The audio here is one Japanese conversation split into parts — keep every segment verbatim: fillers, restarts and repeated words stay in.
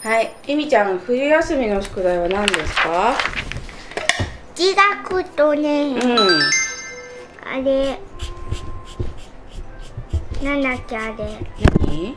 はい、りみちゃん、冬休みの宿題は何ですか？ 字学とね、 うん。 あれ、なんだっけあれ。 何？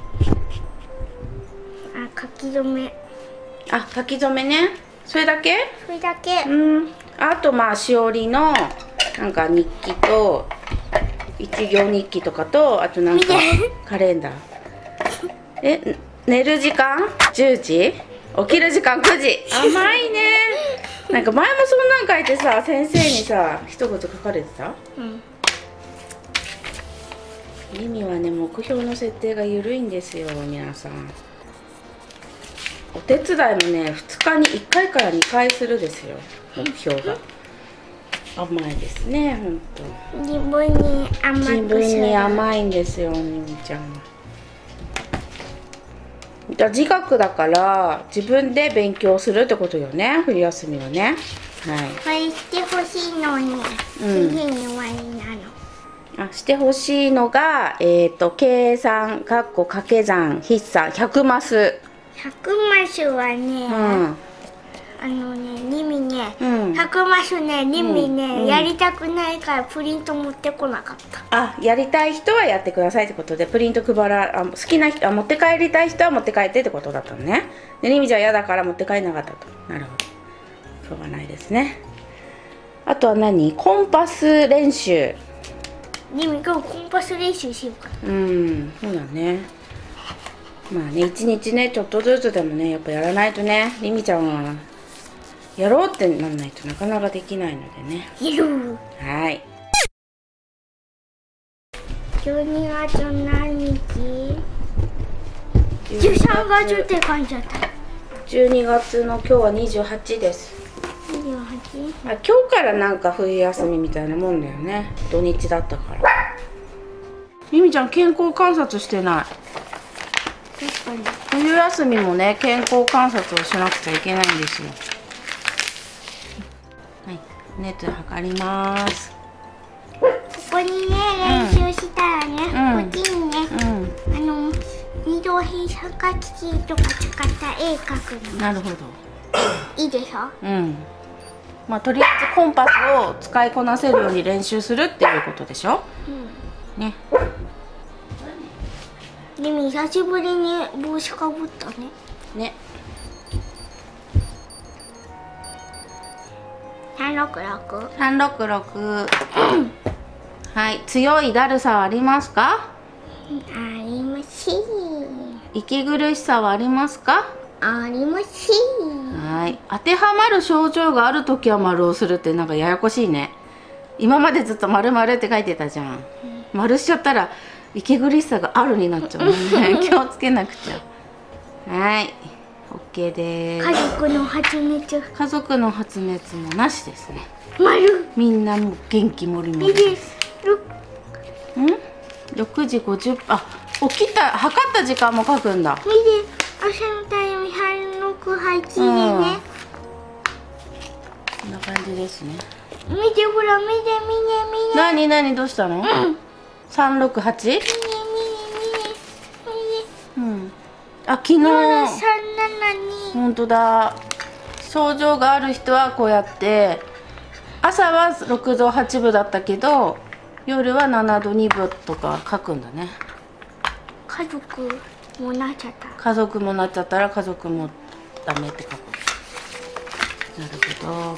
あ、書き初め。 あ、書き初めね。それだけ？ それだけ。 うん。あとまあしおりのなんか日記と一行日記とかと、あとなんかカレンダー。え、寝る時間じゅうじ、起きる時間くじ。甘いね。なんか前もそんなん書いてさ、先生にさ一言書かれてた？ うん。 リミはね、目標の設定が緩いんですよ、皆さん。お手伝いもね、ふつかにいっかいからにかいするですよ、目標が。甘いですね、ほんと。 自分に甘くする。 自分に甘いんですよ、リミちゃんは。じゃあ自学だから自分で勉強するってことよね、冬休みはね。はい。 これしてほしいのに、 うん次に終わりなの。 あ、してほしいのが、えっと、計算、かっこ掛け算、筆算、ひゃくマス。 ひゃくマスはね、 うん。 あのね、リミね、 うんひゃくマスね、リミね、 うんやりたくないからプリント持ってこなかった。 あ、やりたい人はやってくださいってことで、プリント配ら、あ、好きな人、あ、持って帰りたい人は持って帰ってってことだったのね。で、リミちゃん嫌だから持って帰んなかったと。なるほど。しょうがないですね。あとは何？コンパス練習。 リミ今日コンパス練習しようかな。 うん、そうだね。まあね、一日ね、ちょっとずつでもね、やっぱやらないとね、りみちゃんはやろうってなんないとなかなかできないのでね。 やる。 はい。 じゅうにがつ何日？じゅうさんがつって書いちゃった。 じゅうにがつの今日はにじゅうはちです。 にじゅうはち？ あ、今日からなんか冬休みみたいなもんだよね。土日だったから。りみちゃん健康観察してない。 確かに。 冬休みもね、健康観察をしなくちゃいけないんですよ。はい、熱測ります。 ここにね、練習したらね、 うんこっちにね、 うん、 あの二等辺三角形とか使った絵描くの。 なるほど。 いいでしょ？ うん。まあとりあえずコンパスを使いこなせるように練習するっていうことでしょ。 うん。 ね。 でも久しぶりに帽子かぶったね。 ね。 三六六。 三六六。はい、強いだるさはありますか？ ありません。 息苦しさはありますか？ ありません。 はい、当てはまる症状があるときは丸をするってなんかややこしいね。今までずっと丸々って書いてたじゃん。うん、丸しちゃったら息苦しさがあるになっちゃうね。気をつけなくちゃ。はい、OK です。 家族の発熱。 家族の発熱もなしですね。 丸。 みんなも元気もりもりです。ん？ろくじごじゅっぷん。あ、起きた測った時間も書くんだ。 見て、朝のタイム三六八でね。 こんな感じですね。 見てほら見て見て見て。 なになにどうしたの？三六八？ 見て見て見て見て。 うん。あ、昨日。 三七二。 本当だ。症状がある人はこうやって朝はろくどはちぶだったけど夜はななどにぶとか書くんだね。 家族もなっちゃった。 家族もなっちゃったら家族もダメって書く。なるほど。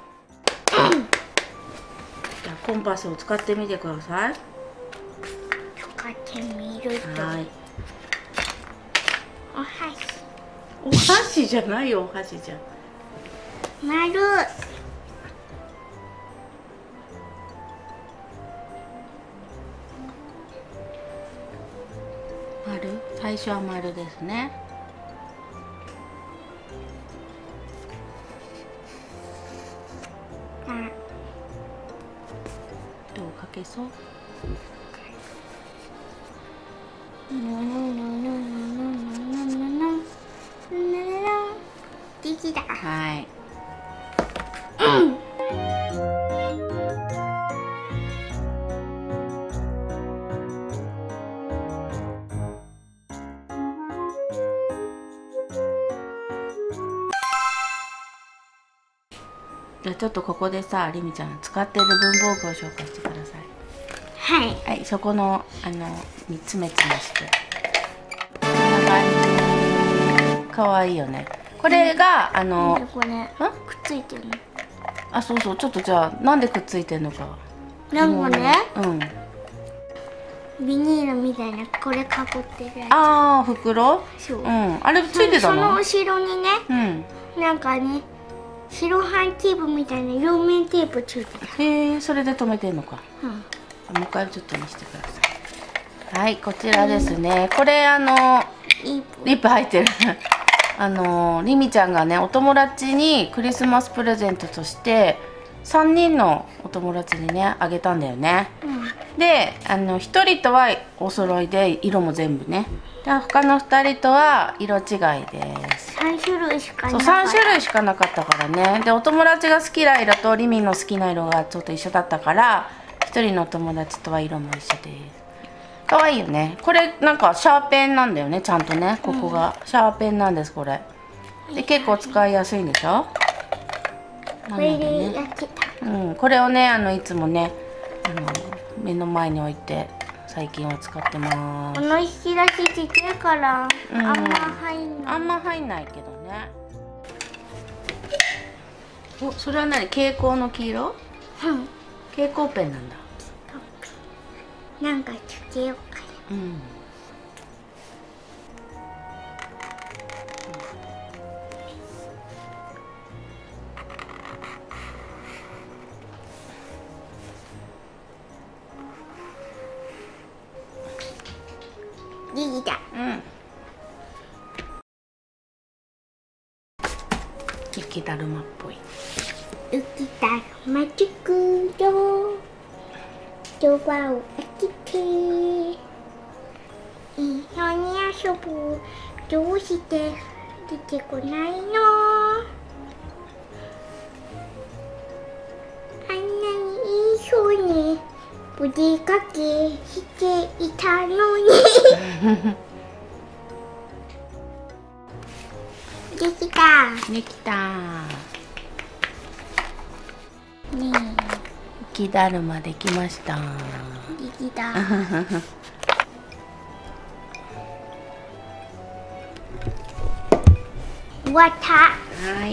じゃあコンパスを使ってみてください。 使ってみると。 はい。 お箸。 お箸じゃないよ、お箸じゃん。 丸。 丸、最初は丸ですね。どう書けそう？ できた。 はい。 ゃあちょっとここでさ、りみちゃん使ってる文房具を紹介してください。 はい。 はい、そこのあのにつめつめして、こんな感じ。かわいいよね。これが、うん、あのこれくっついてるの。 あ、そうそう、ちょっとじゃあなんでくっついてんのか。 なんかね、 うん。 ビニールみたいなこれかぶってるやつ。 ああ、袋？ そう。 うん。あれついてたの？ その後ろにね、 うん。 なんかね、セロハンテープみたいな両面テープついてた。 へえ、それで留めてんのか。 うん。 もう一回ちょっと見せてください。はい、こちらですね。これあのリップ入ってる。あのりみちゃんがね、お友達にクリスマスプレゼントとしてさんにんのお友達にねあげたんだよね。 うん、 で、あのひとりとはお揃いで色も全部ね。で、他のふたりとは色違いです。 さん種類しかなかった。 そう、さん種類しかなかったからね。で、お友達が好きな色とりみの好きな色がちょっと一緒だったから、ひとりのお友達とは色も一緒です。かわいいよね。これなんかシャーペンなんだよね、ちゃんとね。ここが、うん、シャーペンなんです、これ。で、結構使いやすいんでしょ。 これでやってた。 うん、これをね、あのいつもね、あの目の前に置いて最近は使ってます。 この引き出しちっちゃいから、うん、あんま入んない。 あんま入んないけどね。お、それは何？蛍光の黄色？ うん。 蛍光ペンなんだ。 なんかつけようかな。うん。リーだ。 うん。雪だるまっぽい。 雪だるまつくよ。ドアを開けて。一緒に遊ぶ。どうして出てこないの？あんなにいい風にお出かけしていたのに。できた。 できた。 ねえ。 雪だるまできました。 できた。終わった。 はい。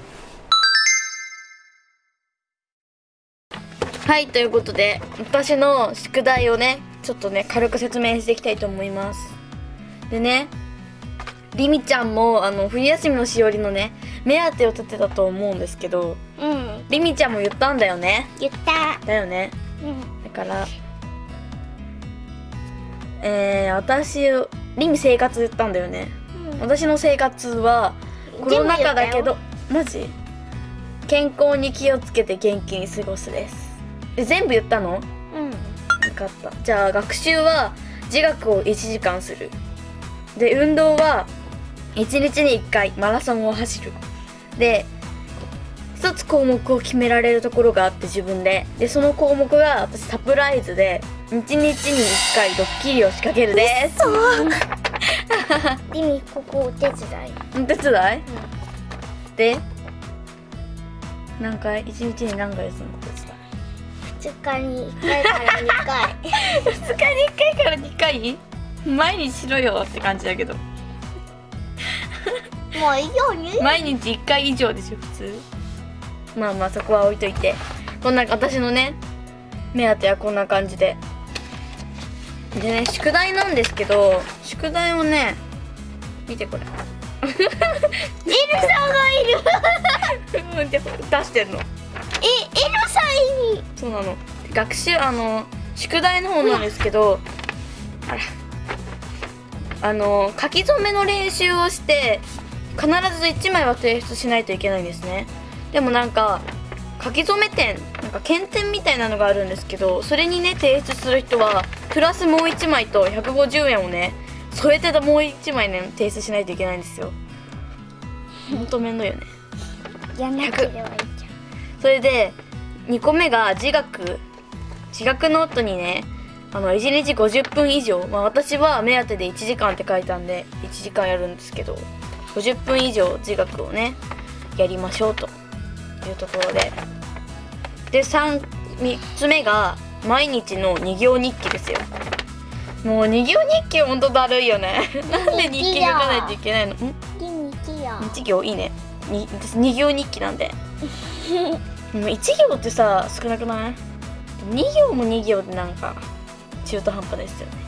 はい、ということで私の宿題をねちょっとね軽く説明していきたいと思います。でね、りみちゃんもあの冬休みのしおりのね目当てを立てたと思うんですけど、 うん、 りみちゃんも言ったんだよね。 言っただよね、 うん、 だからえー、私りみ生活言ったんだよね、うん、私の生活はコロナ禍だけどマジ健康に気をつけて元気に過ごすです。で全部言ったの？ うん、 分かった。じゃあ学習は自学をいちじかんする。で運動はいちにちにいっかいマラソンを走る。でひとつ項目を決められるところがあって自分ででその項目が私サプライズでいちにちにいっかいドッキリを仕掛けるです。 リミここお手伝い。 お手伝い、うん、で何回いちにちに何回するの？お手伝いふつかにいっかいからにかい。 ふつかにいっかいからにかい？毎日しろよって感じだけど。 もういいよね。 毎日いっかい以上でしょ普通。まあまあそこは置いといて、こんな私のね目当てはこんな感じで。でね、宿題なんですけど、宿題をね見てこれ。 エルサがいる。 出してんの。 え、エルサいる。 そうなの。学習あの宿題の方なんですけど、あらあの書き初めの練習をして必ずいちまいは提出しないといけないんですね。でもなんか書き初め点なんか検点みたいなのがあるんですけど、それにね提出する人はプラスもういちまいとひゃくごじゅうえんをね添えてもういちまいね提出しないといけないんですよ。ほんとめんどいよね。 やんなければいいじゃん。 それでにこめが自学自学ノートにねあのいちにちごじゅっぷん以上、まあ、私は目当てでいちじかんって書いたんでいちじかんやるんですけど、ごじゅっぷん以上自学をねやりましょうというところで、で 3, 3つ目が毎日のに行日記ですよ。もうに行日記ほんとだるいよねなんで日記書かないといけないの？ん日行いいね。に私に行日記なんでもういち行ってさ少なくない？に行もに行ってなんか中途半端ですよね。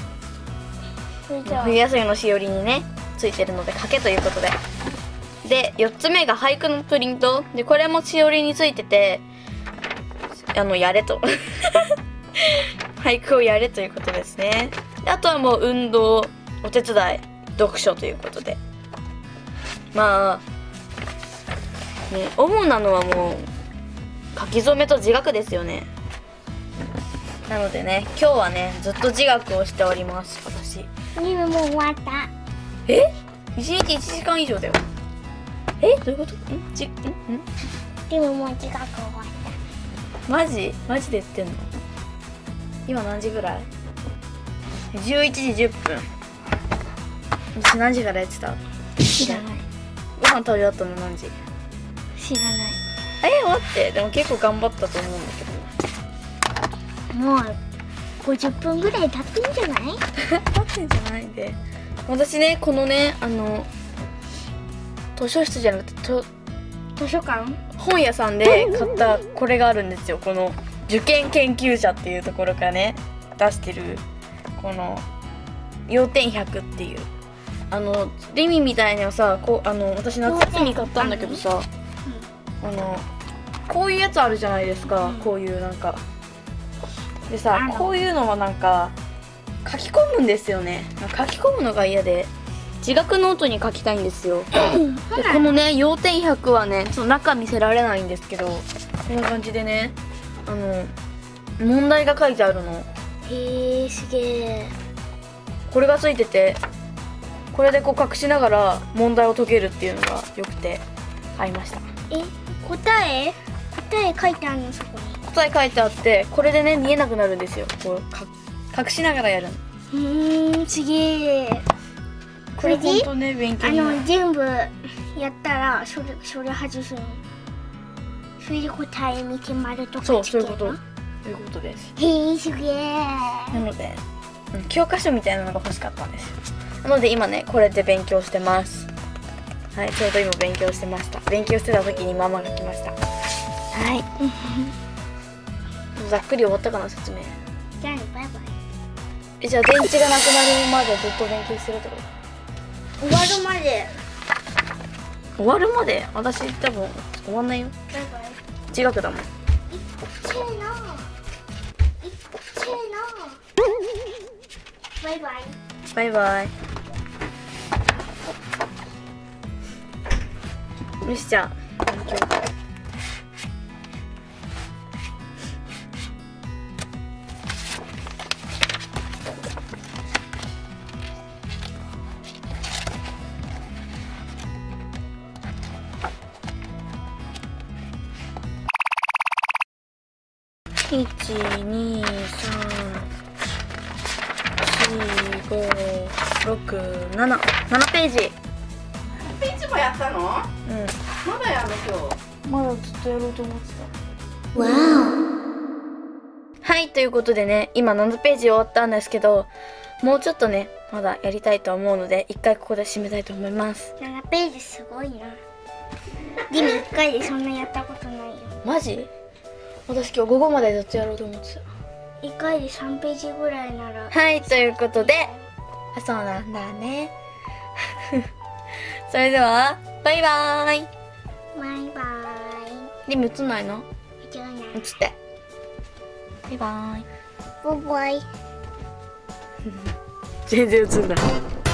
冬休みのしおりにねついてるので賭けということで、でよっつめが俳句のプリントで、これもしおりについてて、あのやれと俳句をやれということですね。であとはもう運動、お手伝い、読書ということで、まあね、主なのはもう書き初めと自学ですよね。なのでね、今日はねずっと自学をしております。私リムもう終わった。 えいちにちいちじかん以上だよ。えどういうこと？んじんんリムもう自学終わった。 マジマジで言ってんの？今何時ぐらい？じゅういちじじゅっぷん。私何時からやってた？ 知らない。 ご飯食べ終わったの何時？ 知らない。 え待って、でも結構頑張ったと思うんだけど。 もうごじゅっぷんぐらい経ってんじゃない？ 経ってんじゃないで。私ね、このね、あの図書室じゃなくてと図書館？ 本屋さんで買ったこれがあるんですよ。この受験研究者っていうところからね出してるこの要点ひゃくっていう、あのリミみたいにはさ、こうあの私夏休みに買ったんだけどさ、あのこういうやつあるじゃないですか、うん、こういうなんかでさ、こういうのはなんか書き込むんですよね。書き込むのが嫌で自学ノートに書きたいんですよでこのね要点ひゃくはねちょっと中見せられないんですけど、こんな感じでね、あの問題が書いてあるの。 へえ、すげえ。 これがついてて、これでこう隠しながら問題を解けるっていうのがよくて買いました。 え、答え答え書いてあるの？そこに答え書いてあって、これでね見えなくなるんですよ。こうか隠しながらやるの。 うーん、すげえ。 これ本当ね勉強になる。 あの全部やったらそれそれ外すの。それで答え見て丸とかつけるの？ そう、そういうこと。そういうことです。 へえ、すげえ。 なので、うん、教科書みたいなのが欲しかったんですよ。なので今ねこれで勉強してます。はい、ちょうど今勉強してました。勉強してた時にママが来ました。はいざっくり終わったかな説明。 じゃあね、バイバイ。 え、じゃあ電池がなくなるまでずっと勉強してるってこと？ 終わるまで。 終わるまで？私多分終わんないよ。 バイバイ。 自学だもん。 いっちーの。いっちーの。バイバイ。 バイバイ。よし、じゃあ勉強。いち、に、さん、よん、ご、ろく、なな、ななページ。 ページもやったの？うん。まだやるの今日？ まだずっとやろうと思ってた。 わはい、ということでね、今ななページ終わったんですけど、もうちょっとね、まだやりたいと思うので、一回ここで締めたいと思います。 お。ななページすごいな。でもいっかいでそんなやったことないよ。 マジ？私今日午後までずっとやろうと思ってた。 いっかいでさんページぐらいなら。 はい、ということで、あ、そうなんだね。それでは、バイバーイ。 バイバイ。 リム映んないの？ じゃあな。 映って。バイバーイ。 バイバイ。 全然映んない。